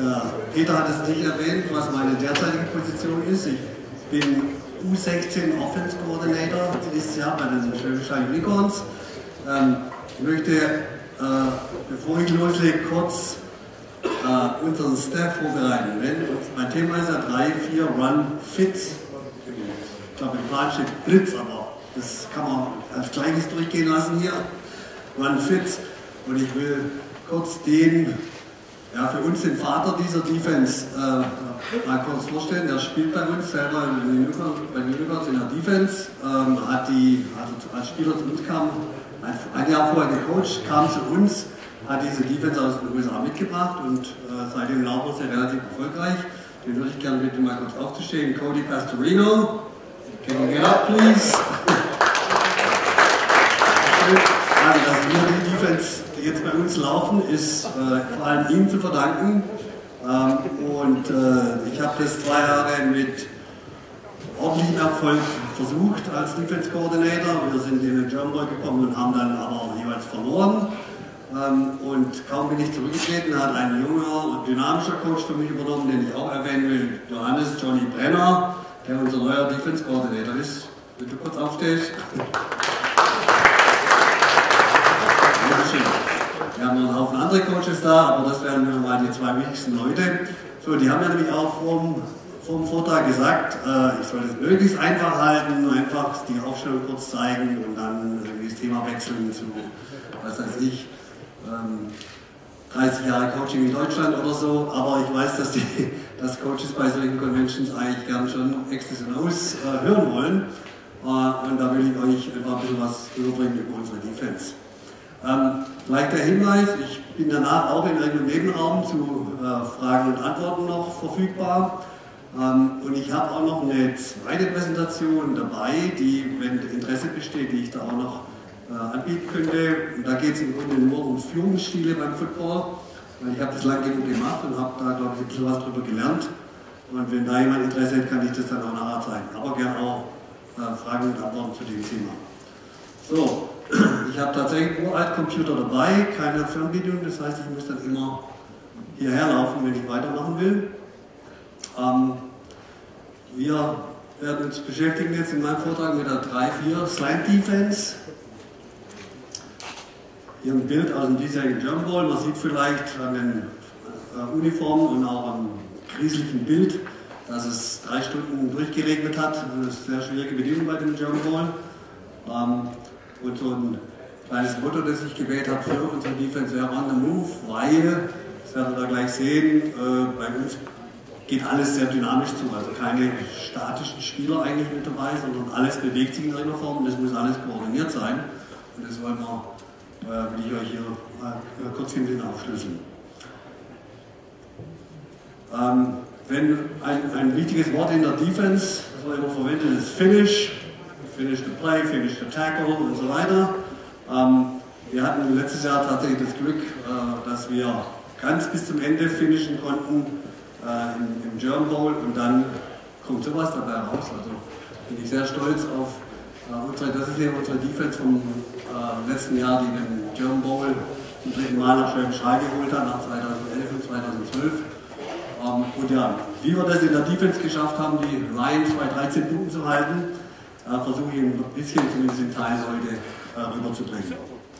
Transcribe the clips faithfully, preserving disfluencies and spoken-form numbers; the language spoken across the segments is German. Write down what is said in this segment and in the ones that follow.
Peter hat es nicht erwähnt, was meine derzeitige Position ist. Ich bin U sechzehn Offense Coordinator dieses Jahr bei den Schwäbischen Unicorns. Ähm, ich möchte, äh, bevor ich loslege, kurz äh, unseren Staff vorbereiten. Wenn, mein Thema ist ja drei, vier Run Fits. Ich glaube, im Plan steht Blitz, aber das kann man als Gleiches durchgehen lassen hier. Run Fits. Und ich will kurz den, ja, für uns den Vater dieser Defense äh, mal kurz vorstellen. Der spielt bei uns selber bei den Unicorns in der Defense, ähm, hat die, also als Spieler zu uns kam, ein Jahr vorher gecoacht, kam zu uns, hat diese Defense aus den U S A mitgebracht und äh, seitdem laufen wir sehr relativ erfolgreich. Den würde ich gerne bitten, mal kurz aufzustehen. Cody Pastorino, can you get up, please? Also, dass wir die Defense, die jetzt bei uns laufen, ist äh, vor allem ihm zu verdanken. Ähm, und äh, ich habe das zwei Jahre mit ordentlichem Erfolg versucht als Defense Coordinator. Wir sind in den German Bowl gekommen und haben dann aber auch jeweils verloren. Ähm, und kaum bin ich zurückgetreten, hat ein junger und dynamischer Coach für mich übernommen, den ich auch erwähnen will, Johannes Johnny Brenner, der unser neuer Defense Coordinator ist. Wenn du kurz aufstehst. Wir haben noch einen Haufen andere Coaches da, aber das wären nur mal die zwei wichtigsten Leute. So, die haben ja nämlich auch vor dem Vortrag gesagt, äh, ich soll es möglichst einfach halten, einfach die Aufstellung kurz zeigen und dann irgendwie das Thema wechseln zu, was weiß ich, ähm, dreißig Jahre Coaching in Deutschland oder so. Aber ich weiß, dass, die, dass Coaches bei solchen Conventions eigentlich gern schon X's und O's äh, hören wollen. Äh, und da will ich euch einfach ein bisschen was überbringen über unsere Defense. Ähm, Gleich der Hinweis, ich bin danach auch in einem Nebenraum zu äh, Fragen und Antworten noch verfügbar. Ähm, und ich habe auch noch eine zweite Präsentation dabei, die, wenn Interesse besteht, die ich da auch noch äh, anbieten könnte. Und da geht es im Grunde nur um Führungsstile beim Football. Ich habe das lang genug gemacht und habe da, glaube ich, ein bisschen was drüber gelernt. Und wenn da jemand Interesse hat, kann ich das dann auch nachher zeigen. Aber gerne auch äh, Fragen und Antworten zu dem Thema. So. Ich habe tatsächlich einen Uralt-Computer dabei, keine Fernbedienung, das heißt, ich muss dann immer hierher laufen, wenn ich weitermachen will. Ähm, wir werden uns beschäftigen jetzt in meinem Vortrag mit der drei vier Slant Defense. Hier ein Bild aus dem diesjährigen German Bowl. Man sieht vielleicht an den äh, Uniformen und auch am grieseligen Bild, dass es drei Stunden durchgeregnet hat. Das ist eine sehr schwierige Bedingung bei dem German Bowl. Ähm, Und so ein kleines Motto, das ich gewählt habe für unsere Defense wäre on the move, weil, das werden wir gleich sehen, äh, bei uns geht alles sehr dynamisch zu, also keine statischen Spieler eigentlich mit dabei, sondern alles bewegt sich in irgendeiner Form und das muss alles koordiniert sein. Und das wollen wir, äh, will ich euch hier mal äh, kurz hinten aufschlüsseln. Ähm, wenn ein, ein wichtiges Wort in der Defense, das wir immer verwenden, ist Finish. Finish the play, finish the tackle und so weiter. Ähm, wir hatten letztes Jahr tatsächlich das Glück, äh, dass wir ganz bis zum Ende finishen konnten äh, im, im German Bowl und dann kommt sowas dabei raus. Also bin ich sehr stolz auf äh, unsere, das ist ja unsere Defense vom äh, letzten Jahr, die den German Bowl zum dritten Mal nach Schwäbisch Hall geholt hat, nach zweitausendelf und zweitausendzwölf. Ähm, und ja, wie wir das in der Defense geschafft haben, die Lions bei dreizehn Punkten zu halten, Äh, versuche ich ein bisschen zumindest in Teilen heute äh, rüberzubringen.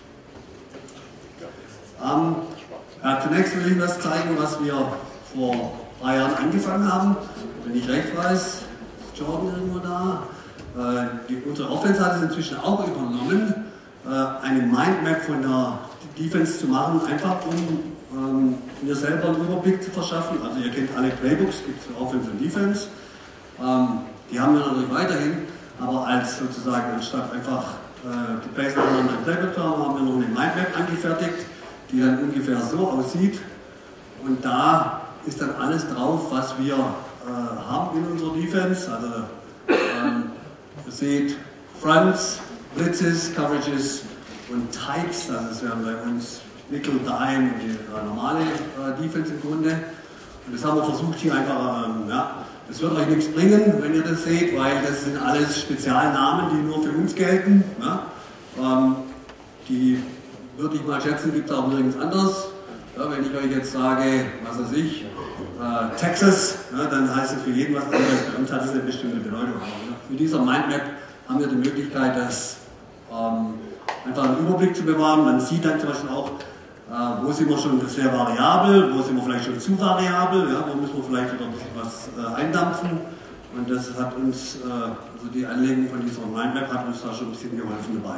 Ähm, äh, zunächst will ich das zeigen, was wir vor drei Jahren angefangen haben. Wenn ich recht weiß, ist Jordan irgendwo da. Äh, die, unsere Offense hat es inzwischen auch übernommen, äh, eine Mindmap von der Defense zu machen, einfach um ähm, mir selber einen Überblick zu verschaffen. Also ihr kennt alle Playbooks, gibt es für Offense und Defense. Ähm, die haben wir natürlich weiterhin. Aber als sozusagen, anstatt einfach äh, die Plays nacheinander im Playbook zu haben, haben wir noch eine Mindmap angefertigt, die dann ungefähr so aussieht. Und da ist dann alles drauf, was wir äh, haben in unserer Defense. Also ähm, ihr seht Fronts, Blitzes, Coverages und Types. Also das wären bei uns Nickel, Dime und die äh, normale äh, Defense im Grunde. Und das haben wir versucht hier einfach, ähm, ja, das wird euch nichts bringen, wenn ihr das seht, weil das sind alles Spezialnamen, die nur für uns gelten. Ja? Ähm, die würde ich mal schätzen, gibt es auch nirgends anders. Ja, wenn ich euch jetzt sage, was weiß ich, äh, Texas, ja, dann heißt es für jeden was anderes. Bei uns hat es eine bestimmte Bedeutung. Ja. Mit dieser Mindmap haben wir die Möglichkeit, das ähm, einfach einen Überblick zu bewahren. Man sieht dann zum Beispiel auch, äh, wo sind wir schon sehr variabel, wo sind wir vielleicht schon zu variabel, ja, wo müssen wir vielleicht wieder ein bisschen was äh, eindampfen. Und das hat uns, äh, also die Anlegung von dieser Mindmap hat uns da schon ein bisschen geholfen dabei.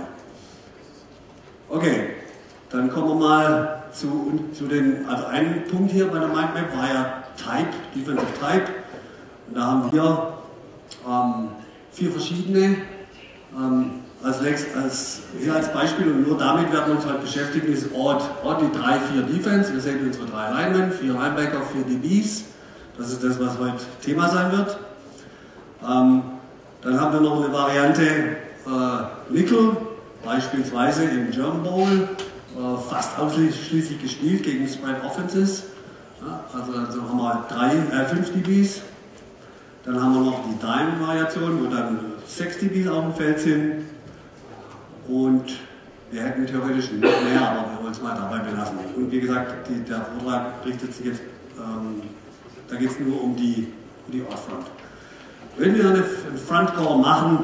Okay, dann kommen wir mal zu, zu den, also ein Punkt hier bei der Mindmap war ja Type, Defensive Type. Und da haben wir ähm, vier verschiedene. Ähm, als, als, hier als Beispiel, und nur damit werden wir uns halt beschäftigen, ist Odd, Odd die drei vier Defense. Ihr seht unsere drei Linemen, vier Linebacker, vier D Bs. Das ist das, was heute Thema sein wird. Ähm, dann haben wir noch eine Variante äh, Nickel, beispielsweise im German Bowl, äh, fast ausschließlich gespielt gegen Spread Offenses. Ja, also, also haben wir drei, äh, fünf D Bs. Dann haben wir noch die Dime-Variation, wo dann sechs D Bs auf dem Feld sind. Und wir hätten theoretisch noch mehr, aber wir wollen es mal dabei belassen. Und wie gesagt, die, der Vortrag richtet sich jetzt, ähm, da geht es nur um die, um die Odd-Front. Wenn wir eine Front-Call machen,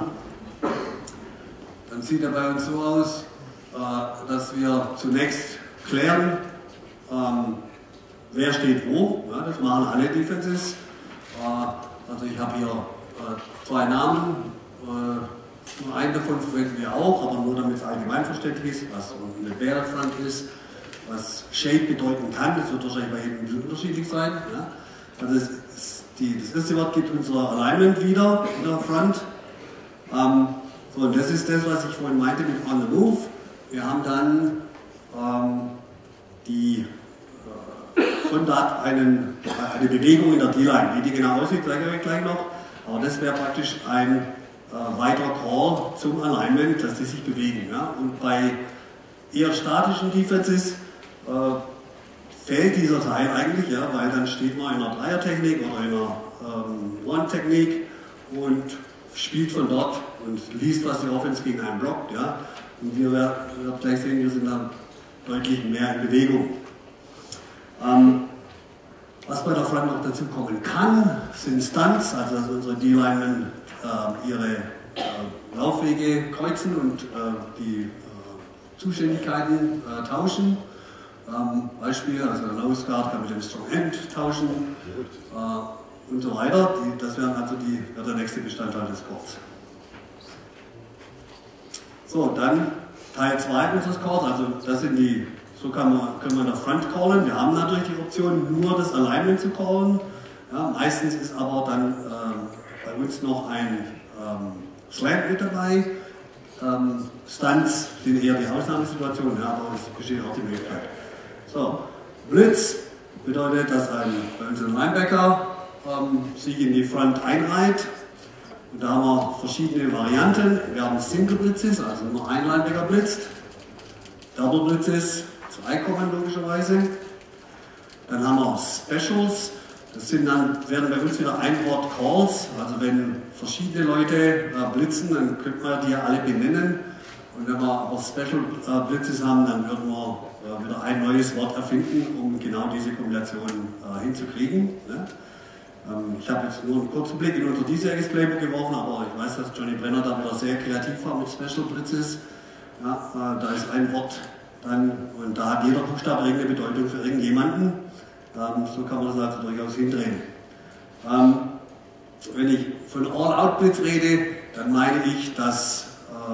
dann sieht er bei uns so aus, äh, dass wir zunächst klären, ähm, wer steht wo. Ja, das machen alle Defenses. Äh, also ich habe hier äh, zwei Namen. Äh, Nur einen davon verwenden wir auch, aber nur damit es allgemeinverständlich ist, was eine Barrel Front ist, was Shade bedeuten kann. Das wird wahrscheinlich bei jedem ein bisschen unterschiedlich sein. Ja. Also das, ist die, das erste Wort gibt unser Alignment wieder in der Front. Ähm, so, und das ist das, was ich vorhin meinte mit On the Move. Wir haben dann ähm, die äh, von dort einen, eine Bewegung in der D-Line. Wie die genau aussieht, zeige ich euch gleich noch. Aber das wäre praktisch ein Äh, weiterer Call zum Alignment, dass die sich bewegen. Ja? Und bei eher statischen Defenses äh, fehlt dieser Teil eigentlich, ja, weil dann steht man in einer Dreier-Technik oder in einer ähm, One-Technik und spielt von dort und liest, was die Offense gegen einen blockt. Ja? Und wir werden gleich sehen, wir sind dann deutlich mehr in Bewegung. Ähm, was bei der Front noch dazu kommen kann, sind Stunts, also dass unsere D-Linemen äh, ihre äh, Laufwege kreuzen und äh, die äh, Zuständigkeiten äh, tauschen. Ähm, Beispiel, also der Nose Guard kann mit dem Strong End tauschen äh, und so weiter. Die, das wären also die, wäre der nächste Bestandteil des Calls. So, dann Teil zwei unseres Calls, also das sind die. So kann man, können wir in der Front callen. Wir haben natürlich die Option, nur das Alignment zu callen. Ja, meistens ist aber dann äh, bei uns noch ein ähm, Slant mit dabei. Ähm, Stunts sind eher die Ausnahmesituation, ja, aber es besteht auch die Möglichkeit. So, Blitz bedeutet, dass ein, bei uns ein Linebacker ähm, sich in die Front einreiht. Und da haben wir verschiedene Varianten. Wir haben Single Blitzes, also nur ein Linebacker blitzt. Double Blitzes, zwei kommen logischerweise. Dann haben wir Specials, das sind dann, werden bei uns wieder Ein-Wort Calls, also wenn verschiedene Leute äh, blitzen, dann könnte man die ja alle benennen. Und wenn wir aber Special äh, Blitzes haben, dann würden wir äh, wieder ein neues Wort erfinden, um genau diese Kombination äh, hinzukriegen. Ne? Ähm, ich habe jetzt nur einen kurzen Blick in unser diesjähriges Playbook geworfen, aber ich weiß, dass Johnny Brenner da wieder sehr kreativ war mit Special Blitzes. Ja, äh, da ist ein Wort dann, und da hat jeder Buchstabe irgendeine Bedeutung für irgendjemanden. Ähm, so kann man das also durchaus hindrehen. Ähm, wenn ich von All-Out-Blitz rede, dann meine ich, dass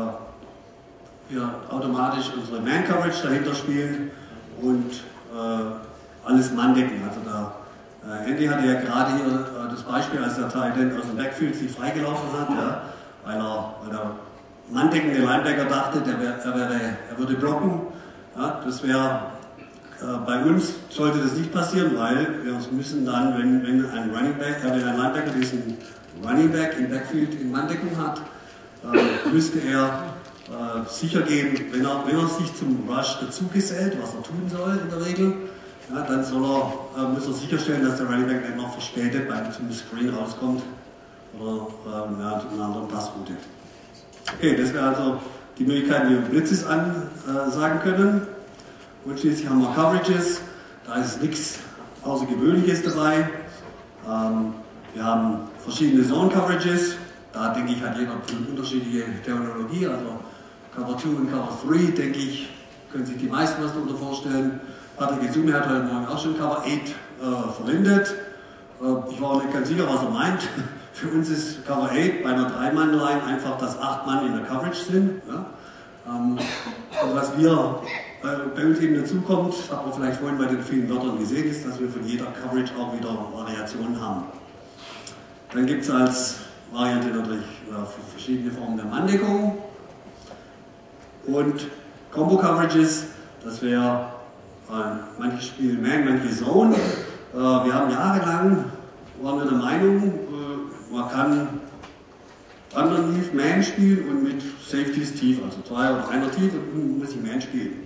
äh, wir automatisch unsere Man-Coverage dahinter spielen und äh, alles Mann decken. Also da, äh, Andy hatte ja gerade hier äh, das Beispiel, als der Tight End aus dem Backfield sich freigelaufen hat, ja, weil, er, weil der manndeckende Linebacker dachte, der wär, er, wäre, er würde blocken. Ja, das wäre, äh, bei uns sollte das nicht passieren, weil wir müssen dann, wenn, wenn ein Running Back, äh, wenn ein Linebacker diesen Running Back im Backfield in Manndeckung hat, äh, müsste er äh, sicher gehen, wenn er, wenn er sich zum Rush dazu gesellt, was er tun soll in der Regel, ja, dann soll er, äh, muss er sicherstellen, dass der Running Back nicht noch verspätet beim zum Screen rauskommt oder äh, ja, zu einer anderen Passroute. Okay, das wäre also die Möglichkeit, wie wir Blitzes ansagen können. Und schließlich haben wir Coverages. da ist nichts Außergewöhnliches dabei. Ähm, wir haben verschiedene Zone Coverages. Da denke ich, hat jeder eine unterschiedliche Terminologie. Also Cover zwei und Cover drei, denke ich, können sich die meisten was darunter vorstellen. Patrick Izumi hat heute Morgen auch schon Cover acht äh, verwendet. Äh, ich war auch nicht ganz sicher, was er meint. Für uns ist Cover acht bei einer drei-Mann-Line einfach, dass acht Mann in der Coverage sind. Ja? Ähm, und was wir äh, bei uns eben dazu kommt, das hat man vielleicht vorhin bei den vielen Wörtern gesehen, ist, dass wir von jeder Coverage auch wieder Variationen haben. Dann gibt es als Variante natürlich äh, verschiedene Formen der Manndeckung und Combo Coverages, das wäre äh, manche spielen Man, manche Zone. Äh, wir haben jahrelang, waren wir der Meinung, äh, man kann Underneath Man spielen und mit Safeties tief, also zwei oder einer tief und muss ich Man spielen.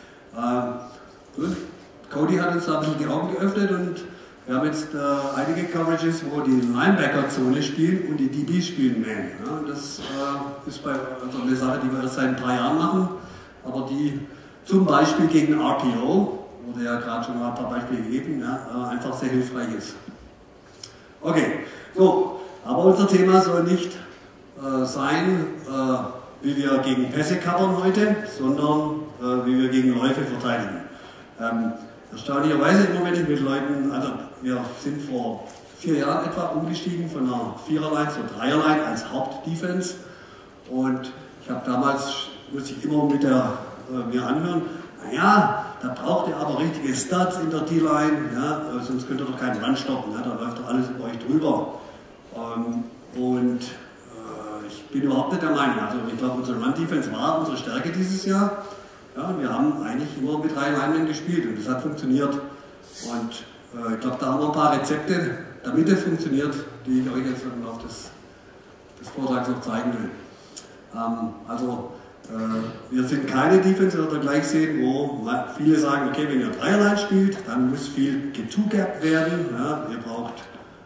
Äh, gut. Cody hat uns da ein bisschen die Augen geöffnet und wir haben jetzt äh, einige Coverages, wo die Linebacker-Zone spielen und die D Bs spielen Man. Ja, das äh, ist bei, also eine Sache, die wir erst seit ein paar Jahren machen, aber die zum Beispiel gegen R P O, wurde ja gerade schon mal ein paar Beispiele gegeben, ja, äh, einfach sehr hilfreich ist. Okay, so, aber unser Thema soll nicht äh, sein, äh, wie wir gegen Pässe covern heute, sondern äh, wie wir gegen Läufe verteidigen. Ähm, Erstaunlicherweise immer, wenn ich mit Leuten, also wir sind vor vier Jahren etwa umgestiegen von einer Viererline zur Dreierline als Hauptdefense und ich habe damals, musste ich immer mit der, äh, mir anhören, naja, da braucht ihr aber richtige Stats in der D-Line, ja, sonst könnt ihr doch keinen Run stoppen, ja, da läuft doch alles über euch drüber. Ähm, und äh, ich bin überhaupt nicht der Meinung, also ich glaube, unsere Run-Defense war unsere Stärke dieses Jahr. Ja, wir haben eigentlich immer mit drei Linemen gespielt und das hat funktioniert. Und äh, ich glaube, da haben wir ein paar Rezepte, damit es funktioniert, die ich euch jetzt im Laufe des, des Vortrags noch zeigen will. Ähm, also, äh, wir sind keine Defense, die wir gleich sehen, wo viele sagen, okay, wenn ihr Dreierline spielt, dann muss viel getwo-gapped werden. Ja, ihr braucht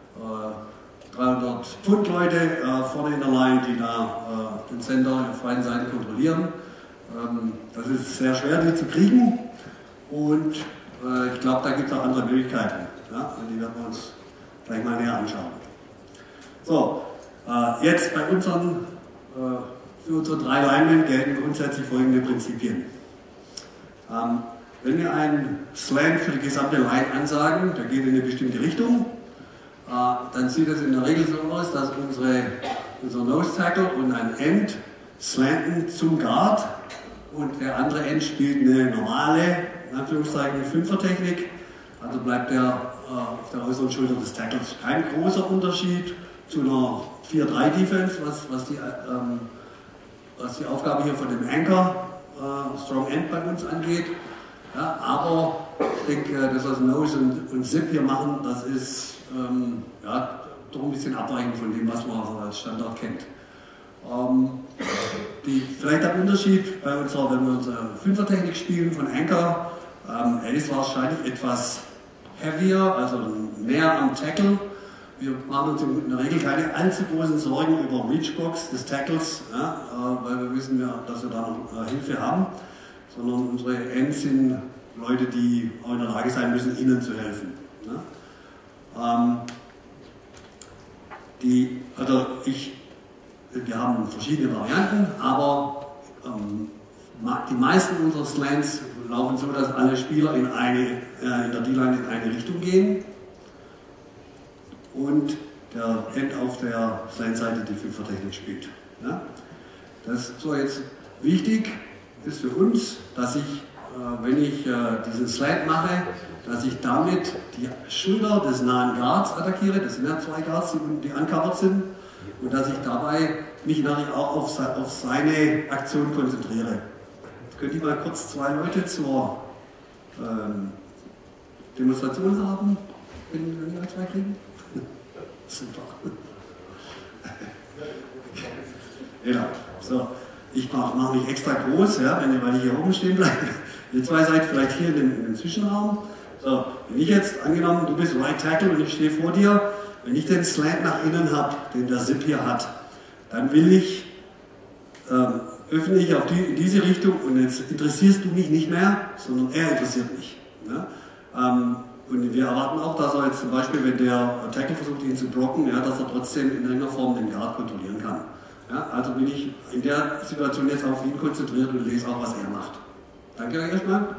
äh, dreihundert Pfund Leute äh, vorne in der Line, die da äh, den Center auf beiden Seiten kontrollieren. Das ist sehr schwer, die zu kriegen und äh, ich glaube, da gibt es auch andere Möglichkeiten. Ja? Und die werden wir uns gleich mal näher anschauen. So, äh, jetzt bei unseren, äh, für unsere drei Linemen gelten grundsätzlich folgende Prinzipien. Ähm, wenn wir einen Slant für die gesamte Line ansagen, der geht in eine bestimmte Richtung, äh, dann sieht es in der Regel so aus, dass unsere, unser Nose Tackle und ein End slanten zum Guard und der andere End spielt eine normale, in Anführungszeichen, Fünfer-Technik, also bleibt der äh, auf der äußeren Schulter des Tackles. Kein großer Unterschied zu einer vier drei Defense, was, was, die, ähm, was die Aufgabe hier von dem Anchor, äh, Strong End bei uns angeht. Ja, aber ich denke, das, was Nose und, und Zip hier machen, das ist ähm, ja, doch ein bisschen abweichend von dem, was man als Standard kennt. Ähm, die, vielleicht der Unterschied bei unserer, wenn wir unsere Fünfer-Technik spielen von Anchor, ähm, er ist wahrscheinlich etwas heavier, also näher am Tackle. Wir machen uns in der Regel keine allzu großen Sorgen über Reachbox des Tackles, ja, äh, weil wir wissen, ja, dass wir da noch äh, Hilfe haben, sondern unsere Ends sind Leute, die auch in der Lage sein müssen, ihnen zu helfen. Ja. Ähm, die, also ich Wir haben verschiedene Varianten, aber ähm, die meisten unserer Slants laufen so, dass alle Spieler in, eine, äh, in der D-Line in eine Richtung gehen und der End auf der Slant-Seite die Fünfer-Technik spielt. Ja? Das ist so jetzt wichtig ist für uns, dass ich, äh, wenn ich äh, diesen Slant mache, dass ich damit die Schulter des nahen Guards attackiere, das sind ja zwei Guards, die, die uncovered sind, und dass ich dabei mich nachher auch auf, auf seine Aktion konzentriere. Jetzt könnte ich mal kurz zwei Leute zur ähm, Demonstration haben, wenn, wenn wir zwei kriegen. Super. Genau. So, ich mache mach mich extra groß, ja, wenn ihr, weil ich hier oben stehen bleibe. Ihr zwei seid vielleicht hier in dem, in dem Zwischenraum. So, wenn ich jetzt, angenommen, du bist Right Tackle und ich stehe vor dir, wenn ich den Slant nach innen habe, den der Zip hier hat, dann will ich, ähm, öffne ich auf die, in diese Richtung und jetzt interessierst du mich nicht mehr, sondern er interessiert mich. Ja? Ähm, und wir erwarten auch, dass er jetzt zum Beispiel, wenn der Tackle versucht, ihn zu blocken, ja, dass er trotzdem in irgendeiner Form den Guard kontrollieren kann. Ja, also bin ich in der Situation jetzt auf ihn konzentriert und lese auch, was er macht. Danke euch erstmal.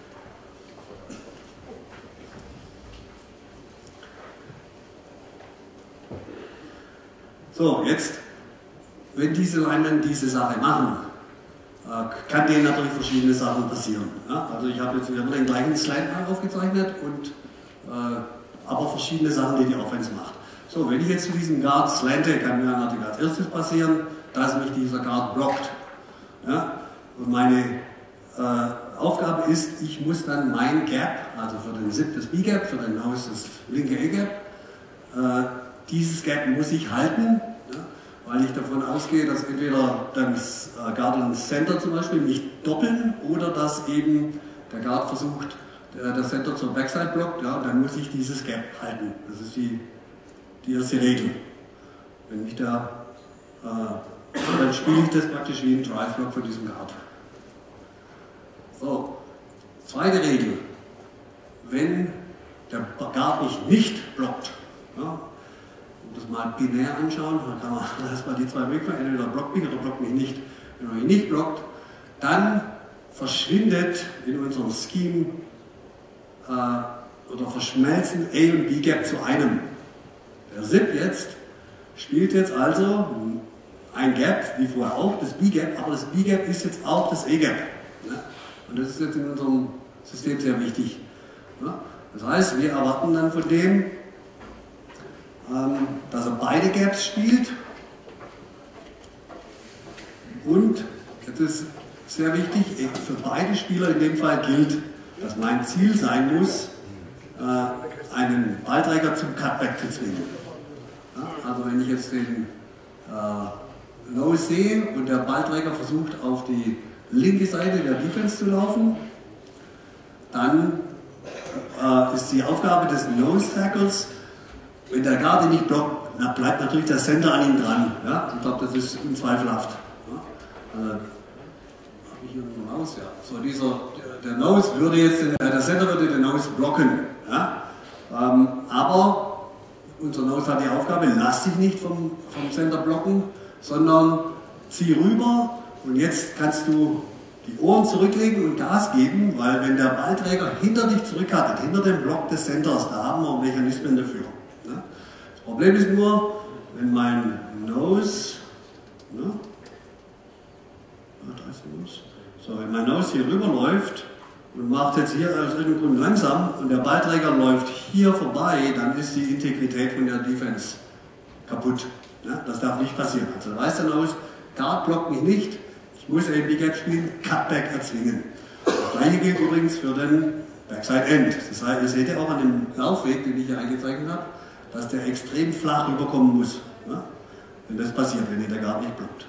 So, jetzt, wenn diese Linemen diese Sache machen, äh, kann denen natürlich verschiedene Sachen passieren. Ja? Also ich habe jetzt wieder den gleichen Slide aufgezeichnet, und, äh, aber verschiedene Sachen, die die Offense macht. So, wenn ich jetzt zu diesem Guard slante, kann mir natürlich als erstes passieren, dass mich dieser Guard blockt. Ja? Und meine äh, Aufgabe ist, ich muss dann mein Gap, also für den Zip das B-Gap, für den Nose das linke A-Gap, äh, dieses Gap muss ich halten, ja, weil ich davon ausgehe, dass entweder das äh, Guard und Center zum Beispiel nicht doppeln oder dass eben der Guard versucht, der, der Center zur Backside blockt, ja, dann muss ich dieses Gap halten. Das ist die, die erste Regel. Wenn ich da, äh, dann spiele ich das praktisch wie ein Drive-Block für diesen Guard. So, zweite Regel. Wenn der Guard mich nicht blockt, ja, das mal binär anschauen, dann kann man erstmal die zwei Wege, entweder blockt mich oder blockt mich nicht. Wenn er mich nicht blockt, dann verschwindet in unserem Scheme äh, oder verschmelzen A und B-Gap zu einem. Der Zip jetzt spielt jetzt also ein Gap, wie vorher auch, das B-Gap, aber das B-Gap ist jetzt auch das A-Gap. Ne? Und das ist jetzt in unserem System sehr wichtig. Ne? Das heißt, wir erwarten dann von dem, dass er beide Gaps spielt, und jetzt ist sehr wichtig, für beide Spieler in dem Fall gilt, dass mein Ziel sein muss, einen Ballträger zum Cutback zu zwingen. Also wenn ich jetzt den Nose sehe und der Ballträger versucht, auf die linke Seite der Defense zu laufen, dann ist die Aufgabe des Nose Tackles, wenn der Guard ihn nicht blockt, dann bleibt natürlich der Center an ihm dran. Ja? Ich glaube, das ist unzweifelhaft. Ja? Also, habe ich hier noch Nose? Ja. So, dieser, der, der Nose würde jetzt, äh, der Center würde den Nose blocken. Ja? Ähm, aber unser Nose hat die Aufgabe, lass dich nicht vom, vom Center blocken, sondern zieh rüber, und jetzt kannst du die Ohren zurücklegen und Gas geben, weil wenn der Ballträger hinter dich zurückhattet, hinter dem Block des Centers, da haben wir Mechanismen dafür. Das Problem ist nur, wenn mein Nose, ne? so, wenn mein Nose hier rüberläuft und macht jetzt hier aus irgendeinem Grund langsam und der Ballträger läuft hier vorbei, dann ist die Integrität von der Defense kaputt. Ne? Das darf nicht passieren. Also weiß der Nose, Guard blockt mich nicht, ich muss A B Gap spielen, Cutback erzwingen. Das gleiche gilt übrigens für den Backside End. Das heißt, ihr seht ja auch an dem Laufweg, den ich hier eingezeichnet habe, dass der extrem flach rüberkommen muss, ja? Wenn das passiert, wenn ihr der Guard nicht blockt.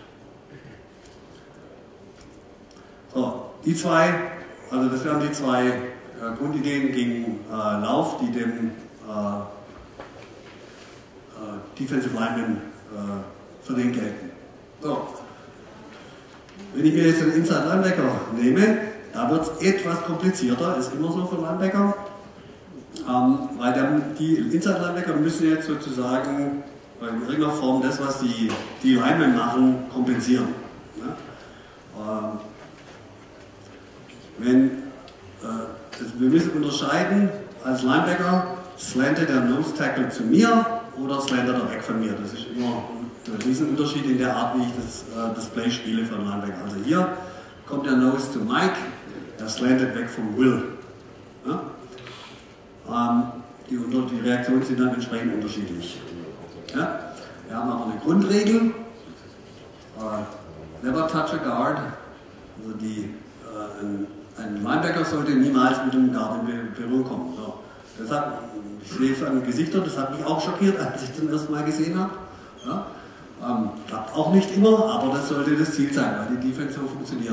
So, die zwei, also das wären die zwei äh, Grundideen gegen äh, Lauf, die dem äh, äh, Defensive Lineman äh, für den gelten. So. Wenn ich mir jetzt einen Inside Linebacker nehme, da wird es etwas komplizierter, ist immer so für Linebacker. Ähm, weil dann die Inside-Linebacker müssen jetzt sozusagen in irgendeiner Form das, was die, die Linemen machen, kompensieren. Ja? Ähm, wenn, äh, also wir müssen unterscheiden, als Linebacker slantet der Nose Tackle zu mir oder slantet er weg von mir. Das ist immer ein Riesenunterschied in der Art, wie ich das, äh, das Play spiele für einen Linebacker. Also hier kommt der Nose zu Mike, der slantet weg vom Will. Ja? Die, die Reaktionen sind dann entsprechend unterschiedlich. Ja? Wir haben aber eine Grundregel, uh, never touch a guard, also die, uh, ein, ein Linebacker sollte niemals mit dem Guard in Berührung kommen. So. Das hat, ich sehe es an Gesichtern, das hat mich auch schockiert, als ich zum ersten Mal gesehen habe. Ja? Ähm, klappt auch nicht immer, aber das sollte das Ziel sein, weil die Defense so funktioniert.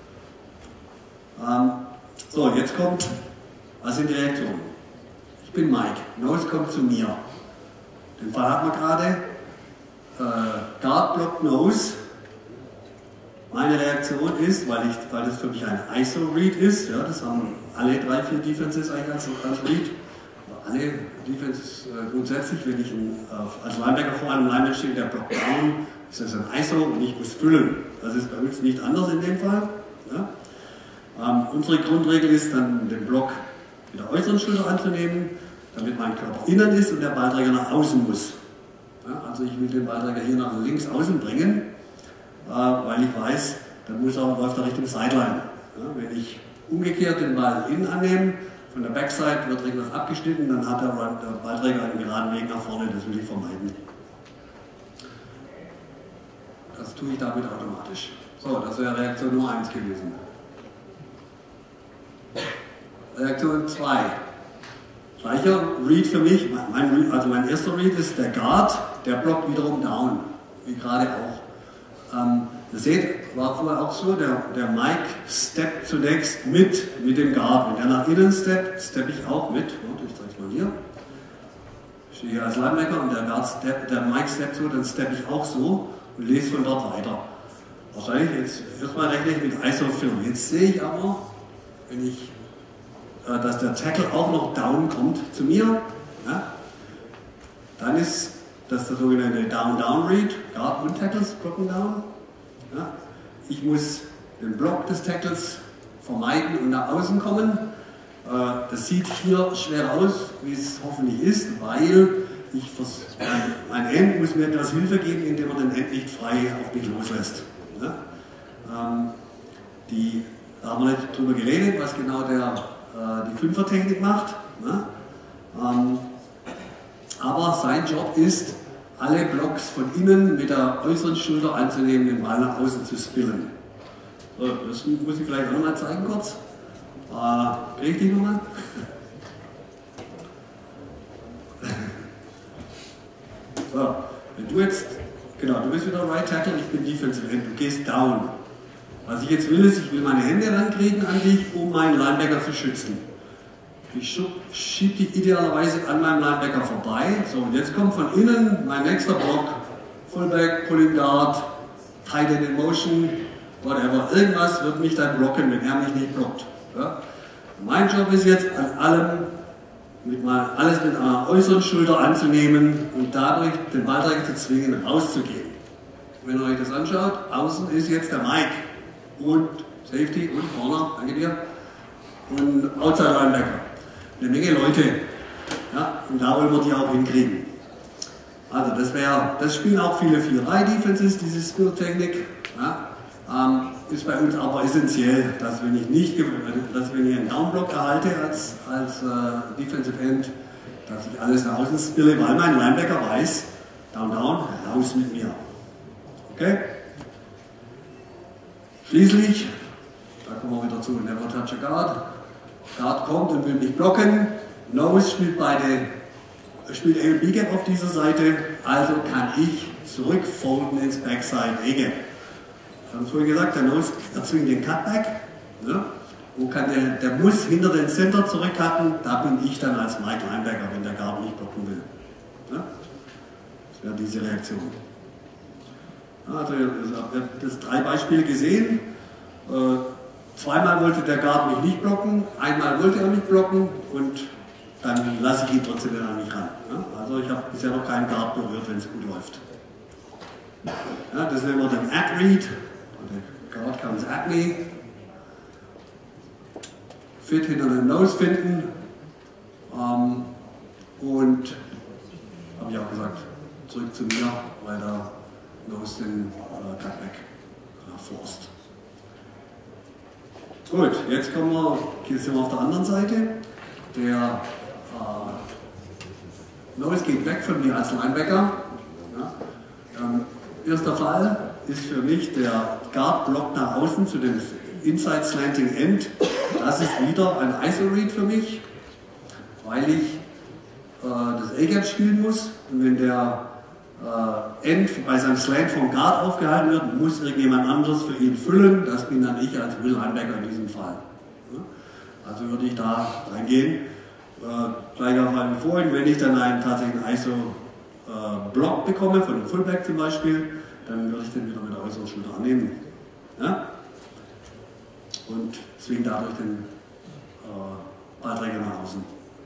Ähm, so, jetzt kommt, was sind die Reaktionen? Ich bin Mike, Nose kommt zu mir. Den Fall hat man gerade, äh, Guard blockt Nose, Meine Reaktion ist, weil, ich, weil das für mich ein I S O-Read ist, ja, das haben alle drei, vier Defenses eigentlich als, als Read, alle Defenses äh, grundsätzlich, wenn ich ein, äh, als Linebacker vor einem Linebacker stehe, der blockt down, ist das ein I S O und ich muss füllen. Das ist bei uns nicht anders in dem Fall. Ja. Ähm, unsere Grundregel ist dann, den Block mit der äußeren Schulter anzunehmen, damit mein Körper innen ist und der Ballträger nach außen muss. Ja, also ich will den Ballträger hier nach links außen bringen, äh, weil ich weiß, dann muss er, läuft er Richtung Sideline. Ja, wenn ich umgekehrt den Ball innen annehme, von der Backside wird irgendwas abgeschnitten, dann hat der, der Ballträger einen geraden Weg nach vorne, das will ich vermeiden. Das tue ich damit automatisch. So, das wäre Reaktion Nummer eins gewesen. Reaktion zwei. Gleicher Read für mich, mein, also mein erster Read ist der Guard, der blockt wiederum down, wie gerade auch. Ähm, ihr seht, war vorher auch so, der, der Mike steppt zunächst mit, mit dem Guard. Wenn der nach innen steppt, steppe ich auch mit. Und ich zeige es mal hier. Ich stehe hier als Linebacker und der Guard steppt, der Mike steppt so, dann steppe ich auch so und lese von dort weiter. Wahrscheinlich jetzt erstmal rechne ich mit I S O-Film. Jetzt sehe ich aber, wenn ich dass der Tackle auch noch down kommt zu mir, ja, dann ist das der sogenannte Down-Down-Read, Guard und Tackles blocken down. Ja. Ich muss den Block des Tackles vermeiden und nach außen kommen. Das sieht hier schwer aus, wie es hoffentlich ist, weil ich vers mein, mein End muss mir etwas Hilfe geben, indem er den End nicht frei auf mich loslässt. Ja. Ähm, die, da haben wir nicht drüber geredet, was genau der die Fünfer-Technik macht. Ne? Ähm, aber sein Job ist, alle Blocks von innen mit der äußeren Schulter anzunehmen, den Ball nach außen zu spillen. So, das muss ich vielleicht auch nochmal zeigen kurz. Äh, Kriege ich die nochmal? So, wenn du jetzt, genau, du bist wieder Right Tackle, ich bin Defensive End, du gehst down. Was ich jetzt will, ist, ich will meine Hände rankriegen an dich, um meinen Linebacker zu schützen. Ich schiebe dich idealerweise an meinem Linebacker vorbei. So, und jetzt kommt von innen mein nächster Block. Fullback, Pulling Guard, Tight End in Motion, whatever. Irgendwas wird mich dann blocken, wenn er mich nicht blockt. Ja? Mein Job ist jetzt, an allem, mit mal, alles mit einer äußeren Schulter anzunehmen und dadurch den Ballträger zu zwingen, rauszugehen. Wenn ihr euch das anschaut, außen ist jetzt der Mike. Und Safety und Corner, danke dir, und Outside Linebacker. Eine Menge Leute. Ja, und da wollen wir die auch hinkriegen. Also das wäre, das spielen auch viele vier drei Defenses, diese Skill-Technik. Ja, ähm, ist bei uns aber essentiell, dass wenn ich nicht, dass wenn ich einen Downblock erhalte als, als äh, Defensive End, dass ich alles nach außen spille, weil mein Linebacker weiß, Down, Down, raus mit mir. Okay? Schließlich, da kommen wir wieder zu, Never Touch a Guard. Guard kommt und will mich blocken. Nose spielt beide, spielt A und B Gap auf dieser Seite, also kann ich zurückfolgen ins Backside A Gap. Ich habe vorhin gesagt, der Nose erzwingt den Cutback. Ja, wo kann der, der muss hinter den Center zurückcutten, da bin ich dann als Mike Linebacker, wenn der Guard nicht blocken will. Ja, das wäre diese Reaktion. Also, ihr habt das drei Beispiele gesehen. Äh, zweimal wollte der Guard mich nicht blocken, einmal wollte er mich blocken und dann lasse ich ihn trotzdem wieder an mich ran. Ja? Also ich habe bisher noch keinen Guard berührt, wenn es gut läuft. Ja, das nennen wir den Ad-Read. Der Guard comes at me. Fit hinter den Nose finden. Ähm, und, habe ich auch gesagt, zurück zu mir, weil da Nose den äh, Cutback äh, forst. Gut, jetzt kommen wir, hier sind wir auf der anderen Seite. Der äh, Nose geht weg von mir als Linebacker. Ja. Ähm, erster Fall ist für mich der Guard blockt nach außen zu dem Inside Slanting End. Das ist wieder ein I S O-Read für mich, weil ich äh, das A-Gap spielen muss. Und wenn der äh, End bei seinem Slant vom Guard aufgehalten wird, muss irgendjemand anderes für ihn füllen. Das bin dann ich als Will Linebacker in diesem Fall. Ja? Also würde ich da reingehen. Äh, gleicher Fall wie vorhin, wenn ich dann einen tatsächlichen I S O-Block äh, bekomme, von einem Fullback zum Beispiel, dann würde ich den wieder mit der äußeren Schulter annehmen. Ja? Und zwingt dadurch den äh, Ballträger nach außen.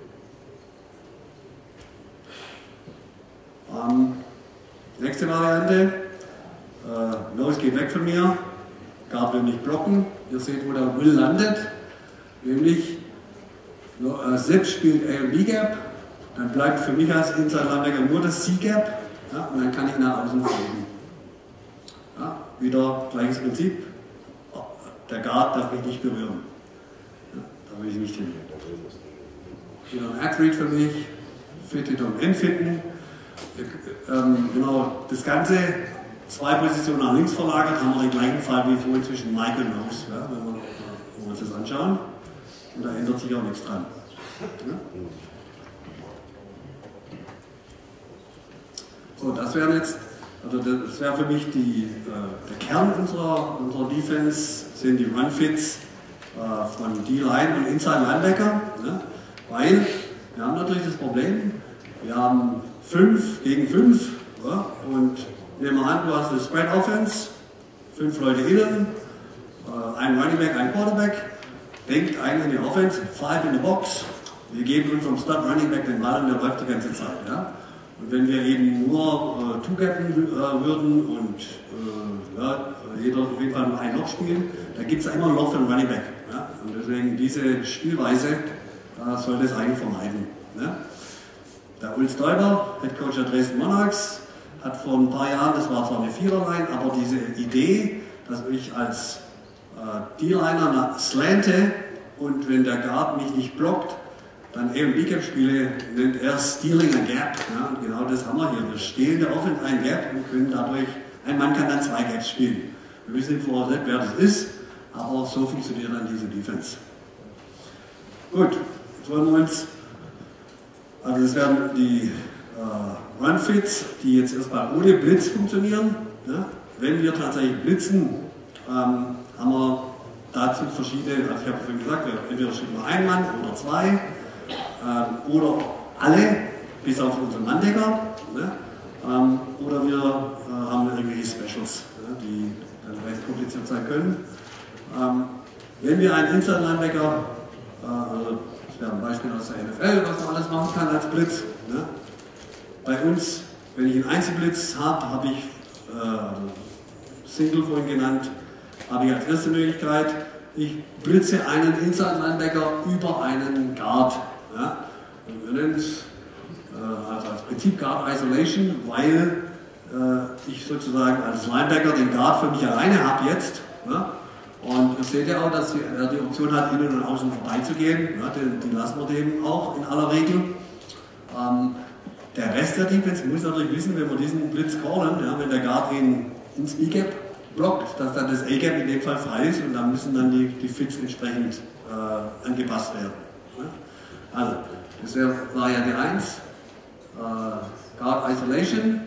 Ähm, nächste Variante, äh, Nose geht weg von mir, Guard will nicht blocken, ihr seht, wo der Will landet, nämlich äh, Zip spielt A und B Gap, dann bleibt für mich als Inside Linebacker nur das C Gap, ja, und dann kann ich nach außen fliegen. Ja, wieder gleiches Prinzip, der Guard darf mich nicht berühren, ja, da will ich nicht hin. Wieder ein Ad-Read für mich, Fitted und Entfitten. Ähm, genau, das Ganze, zwei Positionen nach links verlagert, haben wir den gleichen Fall wie vorhin zwischen Mike und Nose, ja, wenn, wir, wenn wir uns das anschauen. Und da ändert sich auch nichts dran. Ja. So, das wären jetzt, also das wäre für mich die, äh, der Kern unserer, unserer Defense, sind die Run-Fits äh, von D-Line und Inside Linebacker, ne? Weil wir haben natürlich das Problem, wir haben fünf gegen fünf, ja? Und nehmen wir an, du hast eine Spread Offense, fünf Leute innen, äh, ein Running Back, ein Quarterback, denkt eigentlich in die Offense, five in the box, wir geben unserem Stud Running Back den Ball und der läuft die ganze Zeit. Ja? Und wenn wir eben nur äh, two-gappen äh, würden und äh, ja, jeder auf jeden Fall nur ein Loch spielen, dann gibt es immer ein Loch für den Running Back. Ja? Und deswegen diese Spielweise äh, soll das eigentlich vermeiden. Ja? Der Ulf Stoiber, Head Coach der Dresden Monarchs, hat vor ein paar Jahren, das war zwar eine Viererline, aber diese Idee, dass ich als äh, D-Liner slante und wenn der Guard mich nicht blockt, dann A und B-Gap spiele, nennt er Stealing a Gap. Ja, und genau das haben wir hier. Wir stehlen der Offense ein Gap und können dadurch, ein Mann kann dann zwei Gaps spielen. Wir wissen vorher nicht, wer das ist, aber so funktioniert dann diese Defense. Gut, jetzt wollen wir uns, also das werden die äh, Run-Fits, die jetzt erstmal ohne Blitz funktionieren. Ja. Wenn wir tatsächlich blitzen, ähm, haben wir dazu verschiedene, also ich habe vorhin gesagt, entweder schicken wir einen Mann oder zwei. Ähm, oder alle, bis auf unseren Manndecker, ne? ähm, oder wir äh, haben irgendwelche Specials, ne? Die dann recht kompliziert sein können. Ähm, wenn wir einen Inside Linebacker, äh, also das wäre ein Beispiel aus der N F L, was man alles machen kann als Blitz. Ne? Bei uns, wenn ich einen Einzelblitz habe, habe ich, äh, Single vorhin genannt, habe ich als erste Möglichkeit, ich blitze einen Inside Linebacker über einen Guard. Ja, wir nennen es äh, also als Prinzip Guard Isolation, weil äh, ich sozusagen als Linebacker den Guard für mich alleine habe jetzt. Ja, und ihr seht ja auch, dass die, er die Option hat, innen und außen vorbeizugehen. Ja, den, den lassen wir dem auch in aller Regel. Ähm, der Rest der Defense muss natürlich wissen, wenn wir diesen Blitz callen, ja, wenn der Guard ihn ins B-Gap blockt, dass dann das A-Gap in dem Fall frei ist und dann müssen dann die, die Fits entsprechend äh, angepasst werden. Ja. Also, das wäre Variante eins, äh, Guard Isolation.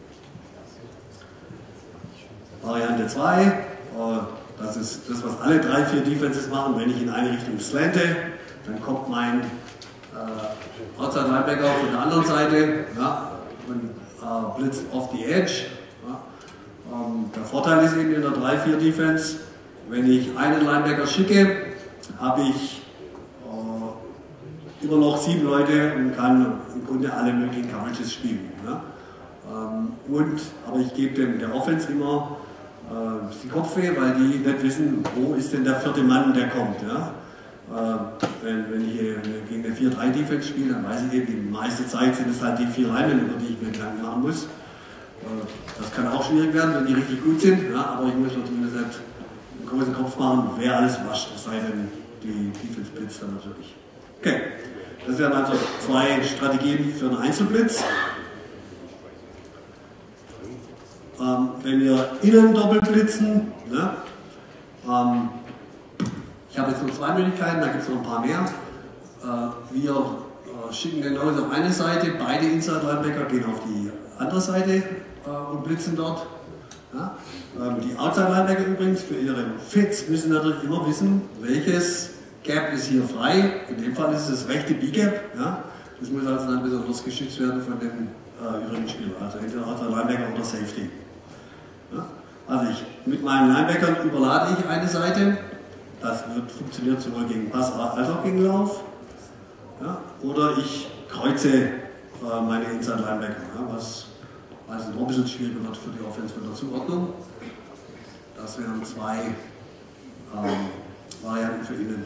Variante zwei, äh, das ist das, was alle drei, vier Defenses machen. Wenn ich in eine Richtung slante, dann kommt mein äh, Outside Linebacker von der anderen Seite, ja, und äh, blitzt auf die Edge. Ja. Ähm, der Vorteil ist eben in der drei vier Defense, wenn ich einen Linebacker schicke, habe ich immer noch sieben Leute und kann im Grunde alle möglichen Coverages spielen. Ja? Ähm, und, aber ich gebe dem der Offense immer äh, die Kopfweh, weil die nicht wissen, wo ist denn der vierte Mann, der kommt. Ja? Äh, wenn, wenn ich gegen eine vier drei Defense spiele, dann weiß ich eben, die meiste Zeit sind es halt die vier Reihen, über die ich mir Gedanken machen muss. Äh, das kann auch schwierig werden, wenn die richtig gut sind, ja? Aber ich muss mir zumindest nicht einen großen Kopf machen, wer alles wascht, es sei denn, die Defense blitzt dann natürlich. Okay, das wären also zwei Strategien für einen Einzelblitz. Ähm, wenn wir innen doppelt blitzen, ne, ähm, ich habe jetzt nur zwei Möglichkeiten, da gibt es noch ein paar mehr. Äh, wir äh, schicken den Nose auf eine Seite, beide Inside Linebacker gehen auf die andere Seite äh, und blitzen dort. Ja. Ähm, die Outside Linebacker übrigens für ihre Fits müssen natürlich immer wissen, welches Gap ist hier frei, in dem Fall ist es das rechte B-Gap, ja? Das muss also dann besonders geschützt werden von den äh, übrigen Spielern, also entweder Outside Linebacker oder Safety. Ja? Also ich, mit meinen Linebackern überlade ich eine Seite, das wird, funktioniert sowohl gegen Pass als auch gegen Lauf. Ja, oder ich kreuze äh, meine Inside Linebacker, ja, was also noch ein bisschen schwieriger wird für die Offense mit der Zuordnung. Das wären zwei ähm, Varianten für innen.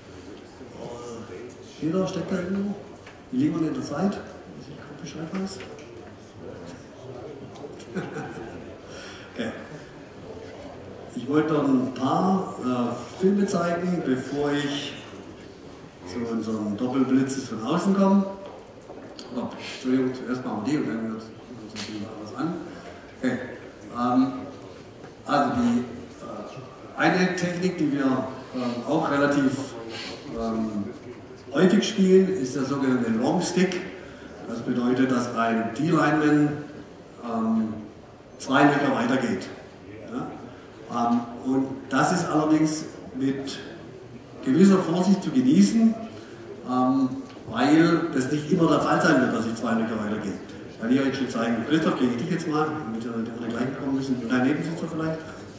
Jeder steckt da irgendwo? Wie liegen wir in der Zeit, dass ich gerade Bescheid weiß? Okay. Ich wollte noch ein paar äh, Filme zeigen, bevor ich zu unserem Doppelblitz von außen komme. Oder, Entschuldigung, zuerst machen wir die und dann wird uns was an. Okay. Ähm, also die äh, eine Technik, die wir äh, auch relativ ähm, häufig spielen, ist der sogenannte Long Stick. Das bedeutet, dass ein D-Lineman ähm, zwei Löcher weitergeht. Ja? Ähm, und das ist allerdings mit gewisser Vorsicht zu genießen, ähm, weil das nicht immer der Fall sein wird, dass ich zwei Löcher weitergehe. Kann ich euch schon zeigen. Christoph, kriege ich dich jetzt mal, damit wir alle gleich kommen müssen. Und dein Nebensitzer vielleicht?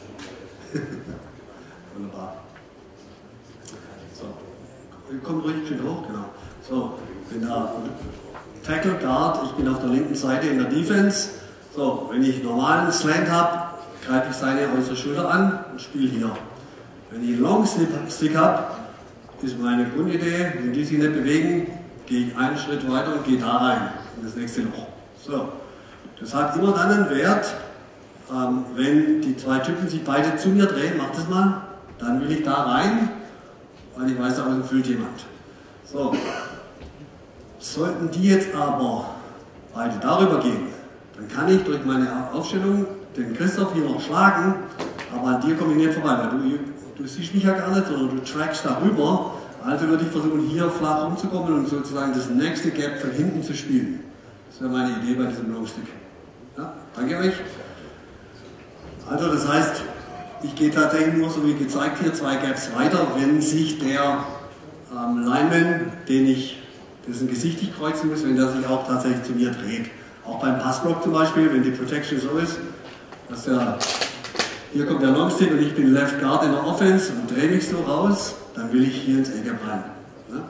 Wunderbar. So, kommt ruhig schön hoch, genau. So, ich bin da Tackle Guard, ich bin auf der linken Seite in der Defense. So, wenn ich normalen Slant habe, greife ich seine äußere Schulter an und spiele hier. Wenn ich einen Long Stick habe, ist meine Grundidee, wenn die sich nicht bewegen, gehe ich einen Schritt weiter und gehe da rein, in das nächste Loch. So, das hat immer dann einen Wert, ähm, wenn die zwei Typen sich beide zu mir drehen, macht das mal, dann will ich da rein, weil ich weiß, da außen füllt jemand. So, sollten die jetzt aber beide darüber gehen, dann kann ich durch meine Aufstellung den Christoph hier noch schlagen, aber an dir komme ich nicht vorbei, weil du, du siehst mich ja gar nicht, sondern du trackst darüber. Also würde ich versuchen, hier flach rumzukommen und sozusagen das nächste Gap von hinten zu spielen. Das wäre meine Idee bei diesem Longstick. Ja, danke euch. Also das heißt, ich gehe tatsächlich nur, so wie gezeigt hier, zwei Gaps weiter, wenn sich der ähm, Lineman, den ich, dessen Gesicht ich kreuzen muss, wenn der sich auch tatsächlich zu mir dreht. Auch beim Passblock zum Beispiel, wenn die Protection so ist, dass der, hier kommt der Longstick und ich bin Left Guard in der Offense und drehe mich so raus, dann will ich hier ins A-Gap rein. Ja?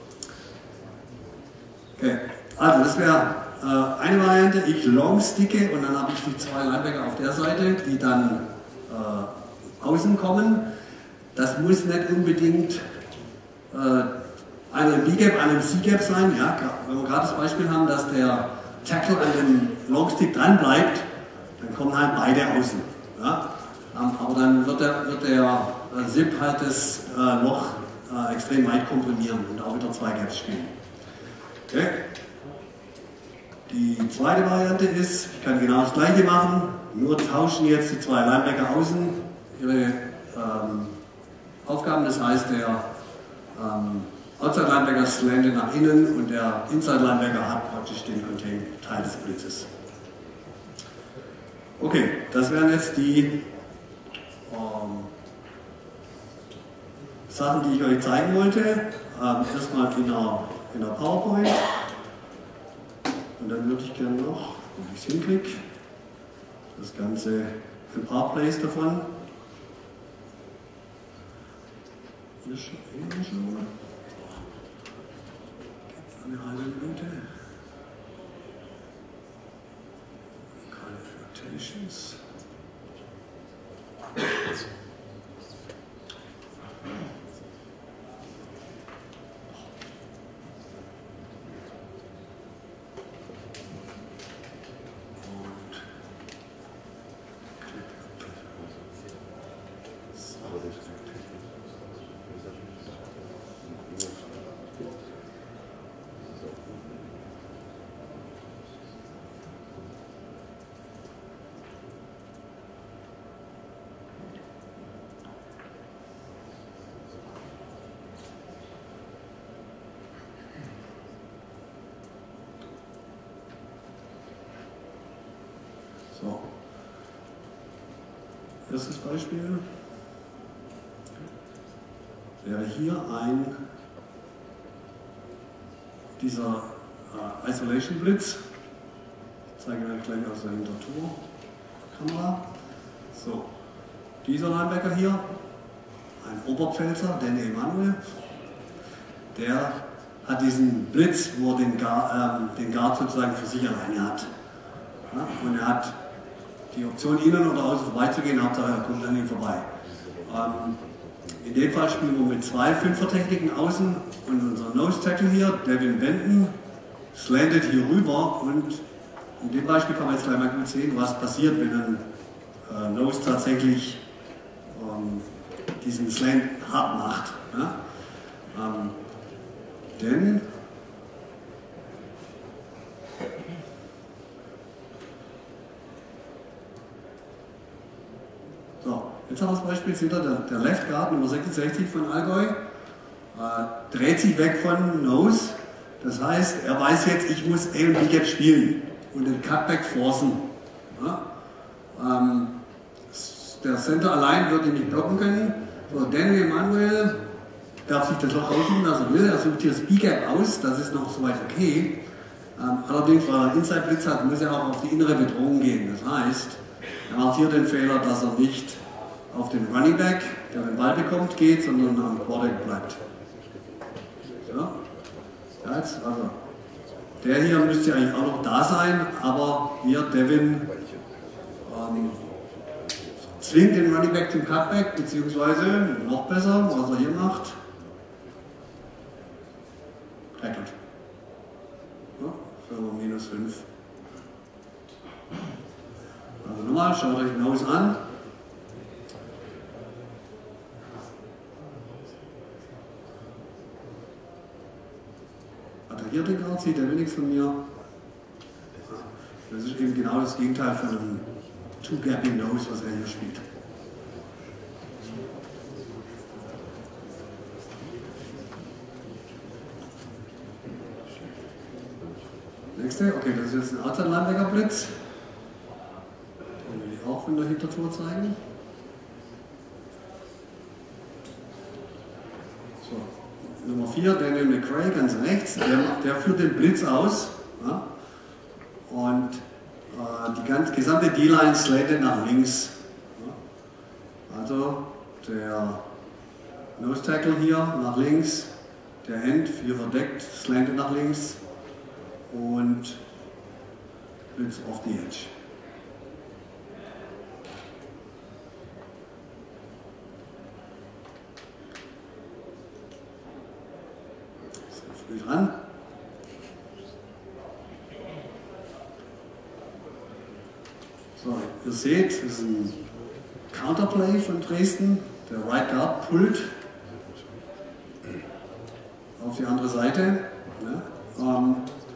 Okay, also das wäre äh, eine Variante, ich longsticke und dann habe ich die zwei Linebacker auf der Seite, die dann äh, außen kommen. Das muss nicht unbedingt äh, einem B-Gap, einem C-Gap sein. Ja? Wenn wir gerade das Beispiel haben, dass der Tackle an dem Longstick dran bleibt, dann kommen halt beide außen. Ja? Ähm, aber dann wird der, wird der äh, Zip halt das äh, Loch äh, extrem weit komprimieren und auch wieder zwei Gaps spielen. Okay. Die zweite Variante ist, ich kann genau das gleiche machen, nur tauschen jetzt die zwei Linebacker außen ihre ähm, Aufgaben. Das heißt, der ähm, Outside Linebacker slantet nach innen und der Inside Linebacker hat praktisch den Contain Teil des Blitzes. Okay, das wären jetzt die ähm, Sachen, die ich euch zeigen wollte. Ähm, erstmal in der, in der PowerPoint. Und dann würde ich gerne noch, wenn ich es hinkriege, das Ganze, ein paar Plays davon. Hier schon, hier schon. Eine halbe Minute. Keine Rotations. So, erstes Beispiel wäre hier ein dieser äh, Isolation Blitz. Ich zeige euch gleich aus der Hintertour-Kamera. So, dieser Linebacker hier, ein Oberpfälzer, Danny Emanuel, der hat diesen Blitz, wo er den Guard, ähm, den Guard sozusagen für sich alleine hat. Ja, und er hat die Option, innen oder außen vorbeizugehen, Hauptsache er kommt an ihm vorbei. Ähm, in dem Fall spielen wir mit zwei Fünfer-Techniken außen und unser Nose-Tackle hier, Devin Benton, slantet hier rüber und in dem Beispiel kann man jetzt gleich mal gut sehen, was passiert, wenn ein äh, Nose tatsächlich ähm, diesen Slant hart macht. Ja? Ähm, denn so, jetzt haben wir das Beispiel jetzt wieder der, der Left Guard Nummer sechsundsechzig von Allgäu, äh, dreht sich weg von Nose, das heißt, er weiß jetzt, ich muss A und B Gap spielen und den Cutback forcen. Ja? Ähm, der Center allein würde ihn nicht blocken können. So, Danny Emanuel darf sich das Loch aussuchen, was er will. Er sucht hier das B-Gap aus, das ist noch soweit okay. Ähm, allerdings, weil er Inside Blitz hat, muss er auch auf die innere Bedrohung gehen. Das heißt, er macht hier den Fehler, dass er nicht auf den Running Back, der den Ball bekommt, geht, sondern am Quarterback bleibt. So. Ja, jetzt, also, der hier müsste eigentlich auch noch da sein, aber hier Devin ähm, zwingt den Running Back zum Cutback, beziehungsweise noch besser, was er hier macht, tackelt. Ja, für minus fünf. Also nochmal, schaut euch den Nose an. Attackiert den Guard, sieht er wenigstens von mir. Das ist eben genau das Gegenteil von einem Two-Gapping Nose, was er hier spielt. Nächste, okay, das ist jetzt ein Outside Linebacker Blitz. Den will ich auch von der Hintertour zeigen. So, Nummer vier, Daniel McRae, ganz rechts, der, der führt den Blitz aus. Ja? Und äh, die ganze, gesamte D-Line slantet nach links. Ja? Also der Nose Tackle hier nach links, der End hier verdeckt, slantet nach links. Und Blitz auf die Edge. Sehr früh dran. So, ihr seht, das ist ein Counterplay von Dresden. Der Right Guard pullt auf die andere Seite. Ja, ähm,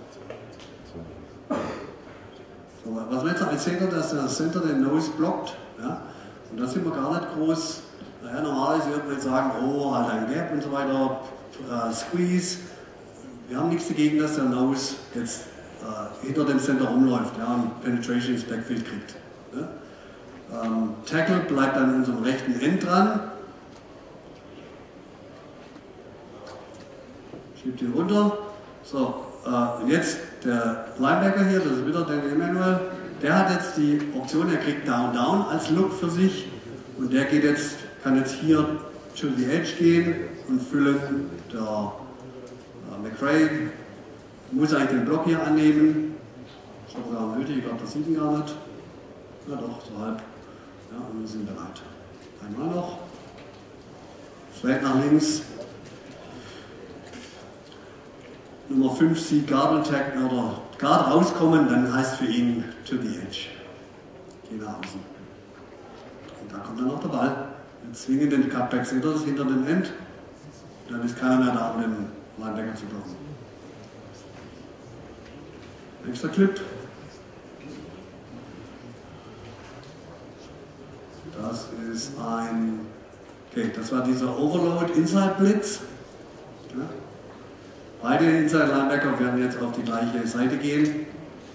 was man jetzt auch erzählt hat, dass der Center den Nose blockt, ja, und da sind wir gar nicht groß, naja, normalerweise würde man jetzt sagen, oh, halt ein Gap und so weiter, äh, Squeeze. Wir haben nichts dagegen, dass der Nose jetzt äh, hinter dem Center rumläuft, ja, und Penetration ins Backfield kriegt. Ja. Ähm, Tackle bleibt an unserem rechten End dran, schiebt ihn runter. So, äh, und jetzt der Linebacker hier, das ist wieder der Emanuel, der hat jetzt die Option, er kriegt Down Down als Look für sich und der geht jetzt, kann jetzt hier to the Edge gehen und füllen. Der äh, McRae muss eigentlich den Block hier annehmen. Ich habe sogar nötig, ich glaube, das sieht ihn gar nicht. Ja doch, so halb. Ja, und wir sind bereit. Einmal noch. Flat nach links. Nummer fünf sieht Guard Attack oder Guard rauskommen, dann heißt für ihn to the edge. Geh nach außen. Und da kommt dann noch der Ball. Wir zwingen den Cutback hinter, hinter dem End. Dann ist keiner mehr da, um den Linebacker zu blocken. Nächster Clip. Das ist ein, okay, das war dieser Overload Inside Blitz. Ja. Beide Inside Linebacker werden jetzt auf die gleiche Seite gehen.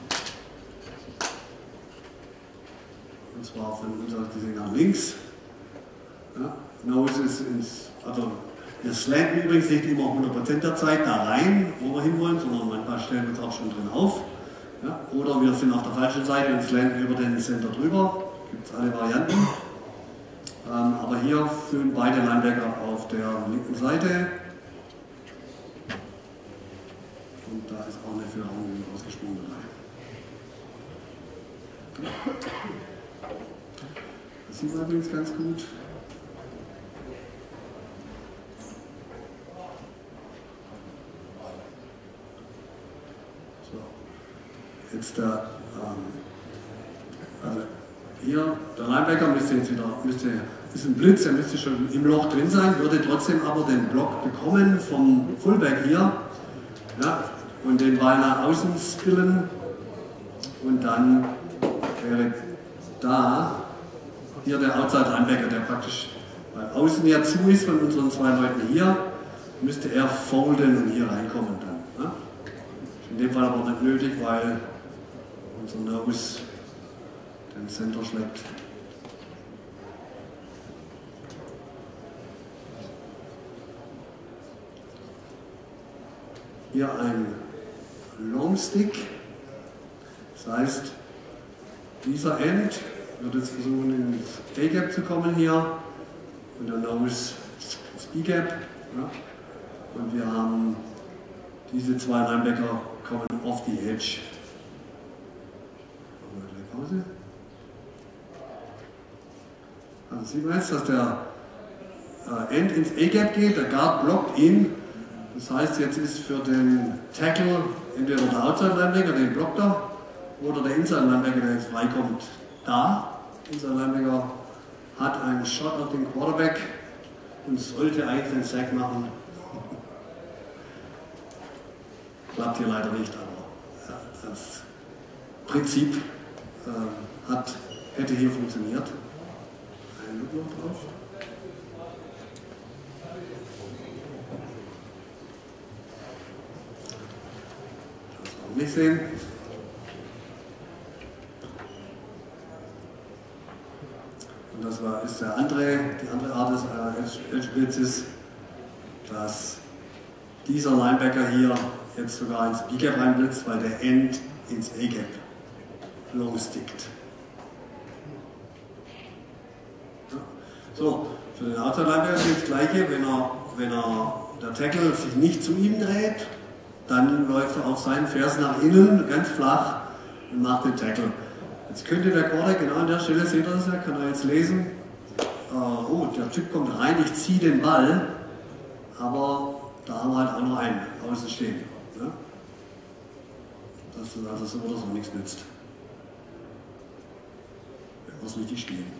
Und zwar von uns aus gesehen nach links. Ja. Nose ist ins, also wir slanten übrigens nicht immer hundert Prozent der Zeit da rein, wo wir hinwollen, sondern manchmal stellen wir uns auch schon drin auf. Ja. Oder wir sind auf der falschen Seite und slanten über den Center drüber. gibt es alle Varianten. Ähm, aber hier führen beide Linebacker auf der linken Seite. Und da ist auch eine Führung ausgesprungen dabei. Das sieht man übrigens ganz gut. So. Jetzt der, ähm, also hier, der Linebacker müsste jetzt wieder, müsste, ist ein Blitz, er müsste schon im Loch drin sein, würde trotzdem aber den Block bekommen vom Fullback hier. Ja, und den Ball nach außen spillen und dann wäre da hier der Outside Linebacker, der praktisch weil außen ja zu ist von unseren zwei Leuten hier, müsste er folden und hier reinkommen dann. Ne? In dem Fall aber nicht nötig, weil unser Nose den Center schlägt. Hier ein Long Stick, das heißt, dieser End wird jetzt versuchen ins A-Gap zu kommen hier und der Nose ins B-Gap. Ja. Und wir haben diese zwei Linebacker kommen auf die Edge. Machen wir gleich Pause. Also sieht man jetzt, dass der End ins A-Gap geht, der Guard blockt ihn. Das heißt, jetzt ist für den Tackle entweder der Outside Linebacker, den blockt er, oder der Inside Linebacker, der jetzt freikommt, da. Der Inside Linebacker hat einen Shot auf den Quarterback und sollte eigentlich den Sack machen. Klappt hier leider nicht, aber ja, das Prinzip äh, hat, hätte hier funktioniert. Ein Look noch drauf. Nicht sehen. Und das war, ist der andere, die andere Art des äh, Edge-Blitzes, dass dieser Linebacker hier jetzt sogar ins B-Gap reinblitzt, weil der End ins A-Gap long stickt. Ja. So, für den Outside Linebacker ist das gleiche, wenn er, wenn er der Tackle sich nicht zu ihm dreht, dann läuft er auf seinen Fersen nach innen, ganz flach, und macht den Tackle. Jetzt könnte der Quarterback, genau an der Stelle, seht ihr das ja, kann er jetzt lesen, äh, oh, der Typ kommt rein, ich ziehe den Ball, aber da haben wir halt auch noch einen außen stehen. Ne? Dass das also so oder so nichts nützt. Wenn wir es richtig spielen.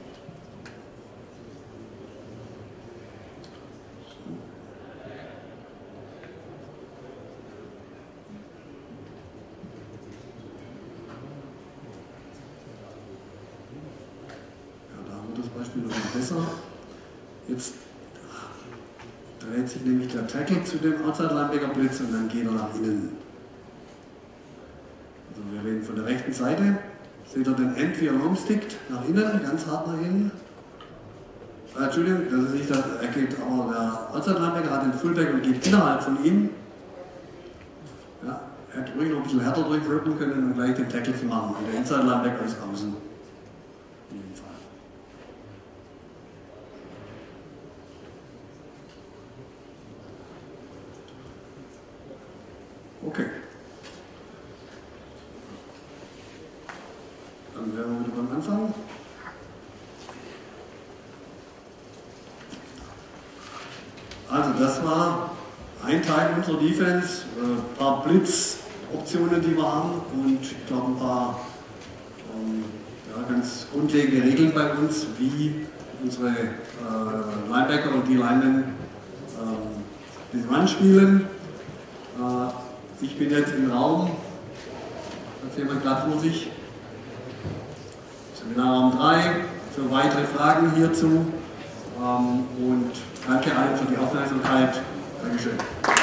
Beispiel noch besser. Jetzt dreht sich nämlich der Tackle zu dem Outside Linebacker Blitz und dann geht er nach innen. Also wir reden von der rechten Seite. Seht ihr den End, wie er rumstickt? Nach innen, ganz hart nach innen. Äh, Entschuldigung, das ist nicht der, er geht, aber der Outside Linebacker hat den Fullback und geht innerhalb von ihm. Ja, er hätte ruhig noch ein bisschen härter durchrippen können, um gleich den Tackle zu machen. Und der Inside Linebacker ist außen. In jedem Fall. Okay. Dann wären wir wieder beim Anfang. Also das war ein Teil unserer Defense, ein paar Blitzoptionen, die wir haben und ich glaube ein paar ähm, ja, ganz grundlegende Regeln bei uns, wie unsere äh, Linebacker und die Linemen ähm, den Run spielen. Äh, Ich bin jetzt im Raum, hat jemand gerade vor sich, Seminarraum drei, für weitere Fragen hierzu ähm, und danke allen für die Aufmerksamkeit. Dankeschön.